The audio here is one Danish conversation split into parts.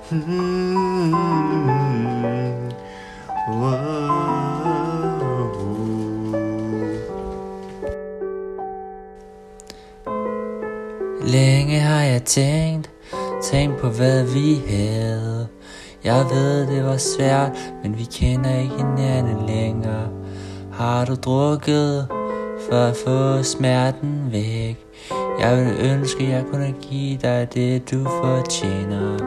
Længe har jeg tænkt på hvad vi havde. Jeg ved det var svært, men vi kender ikke hinanden længere. Har du drukket for at få smerten væk? Jeg vil ønske jeg kunne give dig det du fortjener.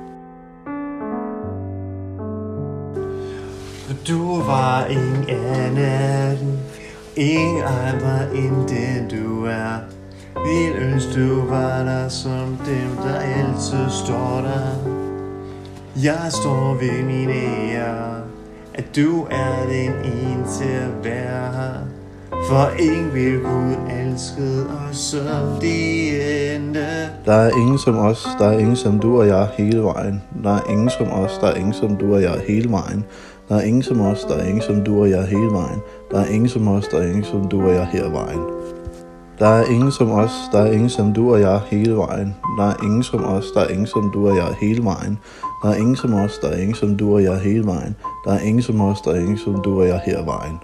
Du var ingen anden, ingen andre end den du er. Vil ønske du var der som dem der altid står der. Jeg står ved min ære, at du er den ene til at være her. For ingen vil kunne elske os som de endte. Der er ingen som os, der er ingen som du og jeg hele vejen. Der er ingen som os, der er ingen som du og jeg hele vejen. Der er ingen som os, der er ingen som du og jeg hele vejen. Der er ingen som os, der er ingen som du og jeg hele vejen. Der er ingen som os, der er ingen som du og jeg hele vejen. Der er ingen som os, der er ingen som du og jeg hele vejen. Der er ingen som os, der er ingen som du og jeg hele vejen. Der er ingen som os, der er ingen som du og jeg hele vejen.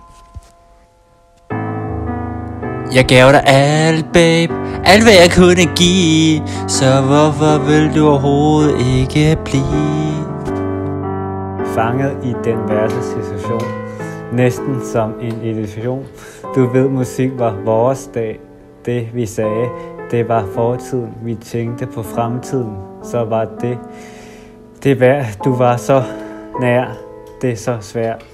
Jeg gav dig alt, babe, alt hvad jeg kunne give. Så hvorfor vil du overhovedet ikke blive? Fanget i den værste situation, næsten som en illusion. Du ved, musik var vores dag. Det vi sagde, det var fortiden. Vi tænkte på fremtiden, så var det værd. Du var så nær, det er så svært.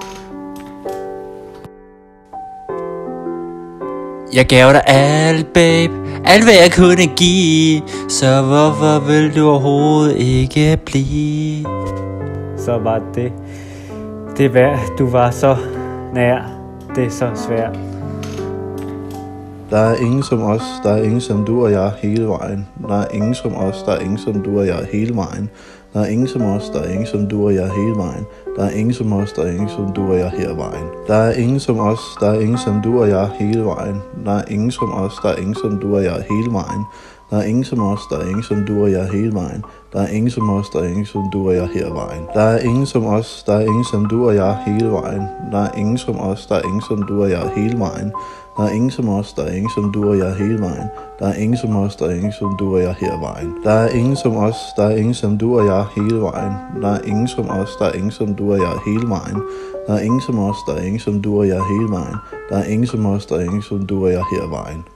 Jeg gav dig alt, babe, alt hvad jeg kunne give. Så hvorfor vil du overhovedet ikke blive? Så var det værd. Du var så nær, det er så svært. Der er ingen som os, der er ingen som du og jeg hele vejen. Der er ingen som os, der er ingen som du og jeg hele vejen. Der er ingen som os, der er ingen som du og jeg hele vejen. Der er ingen som os, der er ingen som du og jeg hele vejen. Der er ingen som os, der er ingen som du og jeg hele vejen. Der er ingen som os, der er ingen som du og jeg hele vejen. Der er ingen som os, der er ingen som du og jeg hele vejen. Der er ingen som os, der er ingen som du og jeg hele vejen. Der er ingen som os, der er ingen som du og jeg hele vejen. Der er ingen som os, der er ingen som du og jeg hele vejen. Der er ingen som os, der er ingen som du og jeg hele vejen. Der er ingen som os, der er ingen som du og jeg hele vejen. Der er ingen som os, der er ingen som du og jeg hele vejen. Der er ingen som os, der er ingen som du og jeg hele vejen. Der er ingen som os, der er ingen som du og jeg hele vejen. Der er ingen som os, der er ingen som du og jeg hele vejen.